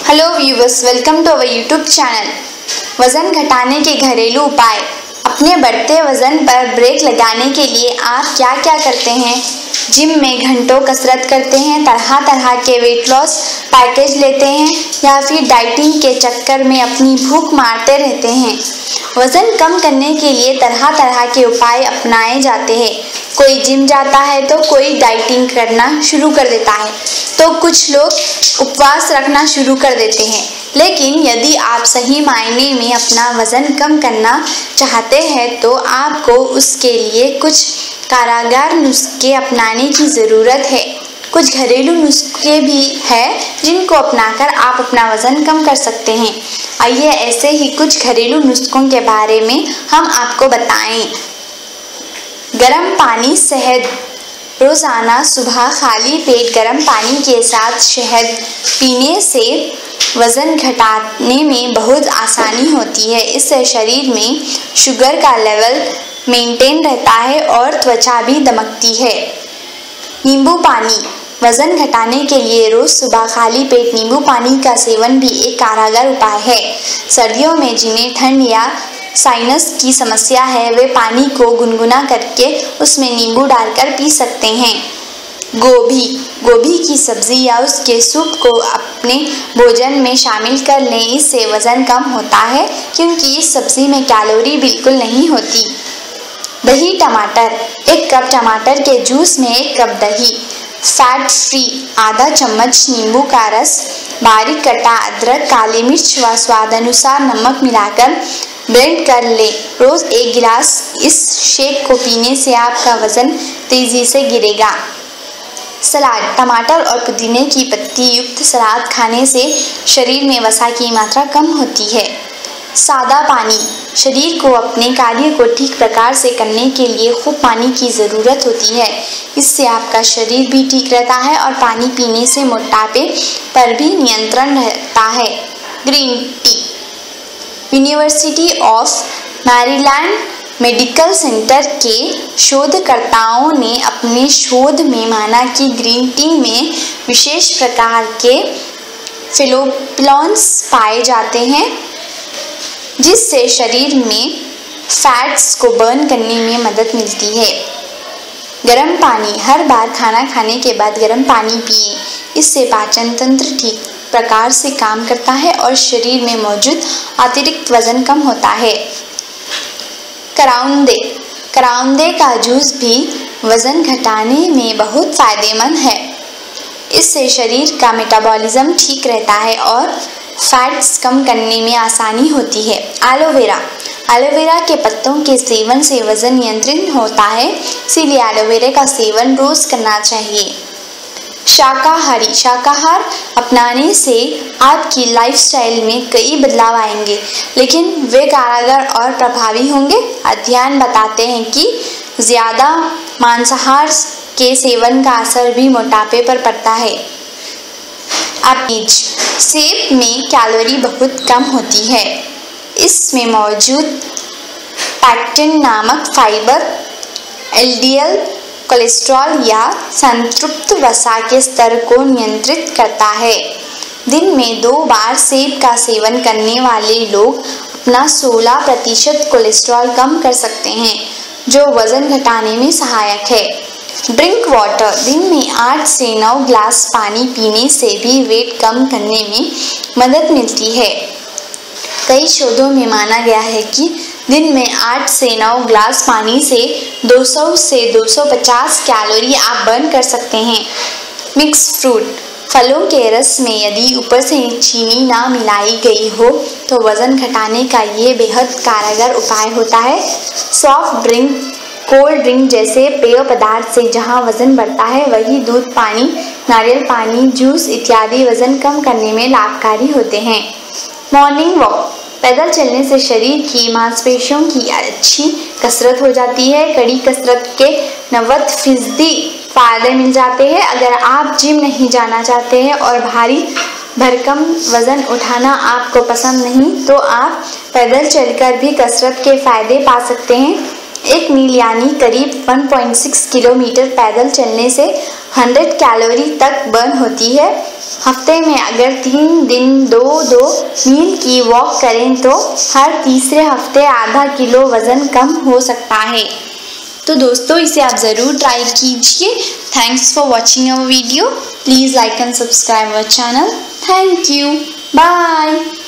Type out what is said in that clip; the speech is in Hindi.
Hello viewers, welcome to our YouTube channel. वज़न घटाने के घरेलू उपाय। अपने बढ़ते वज़न पर ब्रेक लगाने के लिए आप क्या क्या करते हैं? जिम में घंटों कसरत करते हैं, तरह तरह के वेट लॉस पैकेज लेते हैं या फिर डाइटिंग के चक्कर में अपनी भूख मारते रहते हैं। वज़न कम करने के लिए तरह तरह के उपाय अपनाए जाते हैं। कोई जिम जाता है तो कोई डाइटिंग करना शुरू कर देता है, तो कुछ लोग उपवास रखना शुरू कर देते हैं। लेकिन यदि आप सही मायने में अपना वज़न कम करना चाहते हैं तो आपको उसके लिए कुछ कारगर नुस्खे अपनाने की ज़रूरत है। कुछ घरेलू नुस्खे भी हैं जिनको अपनाकर आप अपना वज़न कम कर सकते हैं। आइए ऐसे ही कुछ घरेलू नुस्खों के बारे में हम आपको बताएं। गर्म पानी शहद। रोज़ाना सुबह खाली पेट गर्म पानी के साथ शहद पीने से वज़न घटाने में बहुत आसानी होती है। इससे शरीर में शुगर का लेवल मेंटेन रहता है और त्वचा भी दमकती है। नींबू पानी। वज़न घटाने के लिए रोज़ सुबह खाली पेट नींबू पानी का सेवन भी एक कारगर उपाय है। सर्दियों में जिन्हें ठंड या साइनस की समस्या है, वे पानी को गुनगुना करके उसमें नींबू डालकर पी सकते हैं। गोभी की सब्ज़ी या उसके सूप को अपने भोजन में शामिल कर लें। इससे वज़न कम होता है क्योंकि इस सब्ज़ी में कैलोरी बिल्कुल नहीं होती। दही टमाटर। 1 कप टमाटर के जूस में 1 कप दही, फैट फ्री आधा चम्मच नींबू का रस, बारीक कटा अदरक, काली मिर्च व स्वाद अनुसार नमक मिलाकर ब्लेंड कर ले। रोज़ 1 गिलास इस शेक को पीने से आपका वज़न तेज़ी से गिरेगा। सलाद। टमाटर और पुदीने की पत्ती युक्त सलाद खाने से शरीर में वसा की मात्रा कम होती है। सादा पानी। शरीर को अपने कार्य को ठीक प्रकार से करने के लिए खूब पानी की ज़रूरत होती है। इससे आपका शरीर भी ठीक रहता है और पानी पीने से मोटापे पर भी नियंत्रण रहता है। Green tea. University of Maryland Medical Center के शोधकर्ताओं ने अपने शोध में माना कि ग्रीन टी में विशेष प्रकार के फिनोल्स पाए जाते हैं जिससे शरीर में फैट्स को बर्न करने में मदद मिलती है। गर्म पानी। हर बार खाना खाने के बाद गर्म पानी पिए। इससे पाचन तंत्र ठीक प्रकार से काम करता है और शरीर में मौजूद अतिरिक्त वज़न कम होता है। कराउंदे का जूस भी वज़न घटाने में बहुत फ़ायदेमंद है। इससे शरीर का मेटाबॉलिज्म ठीक रहता है और फैट्स कम करने में आसानी होती है। एलोवेरा के पत्तों के सेवन से वज़न नियंत्रित होता है, इसीलिए एलोवेरा का सेवन रोज़ करना चाहिए। शाकाहार अपनाने से आपकी लाइफस्टाइल में कई बदलाव आएंगे, लेकिन वे कारगर और प्रभावी होंगे। अध्ययन बताते हैं कि ज़्यादा मांसाहार के सेवन का असर भी मोटापे पर पड़ता है। सेब में कैलोरी बहुत कम होती है। इसमें मौजूद पैक्टिन नामक फाइबर एलडीएल कोलेस्ट्रॉल या संतृप्त वसा के स्तर को नियंत्रित करता है। दिन में 2 बार सेब का सेवन करने वाले लोग अपना 16% कोलेस्ट्रॉल कम कर सकते हैं, जो वज़न घटाने में सहायक है। Drink water. दिन में 8 से 9 ग्लास पानी पीने से भी वेट कम करने में मदद मिलती है। कई शोधों में माना गया है कि दिन में 8 से 9 ग्लास पानी से 200 से 250 कैलोरी आप बर्न कर सकते हैं। Mix fruit. फलों के रस में यदि ऊपर से चीनी ना मिलाई गई हो तो वज़न घटाने का ये बेहद कारगर उपाय होता है। सॉफ्ट ड्रिंक, कोल्ड ड्रिंक जैसे पेय पदार्थ से जहां वज़न बढ़ता है, वही दूध, पानी, नारियल पानी, जूस इत्यादि वज़न कम करने में लाभकारी होते हैं। Morning walk. पैदल चलने से शरीर की मांसपेशियों की अच्छी कसरत हो जाती है। कड़ी कसरत के 90% फ़ायदे मिल जाते हैं। अगर आप जिम नहीं जाना चाहते हैं और भारी भरकम वज़न उठाना आपको पसंद नहीं, तो आप पैदल चलकर भी कसरत के फ़ायदे पा सकते हैं। 1 मील यानी करीब 1.6 किलोमीटर पैदल चलने से 100 कैलोरी तक बर्न होती है। हफ्ते में अगर 3 दिन 2-2 मील की वॉक करें तो हर तीसरे हफ्ते आधा किलो वज़न कम हो सकता है। तो दोस्तों, इसे आप ज़रूर ट्राई कीजिए। Thanks for watching our video. Please like and subscribe our channel. Thank you. Bye.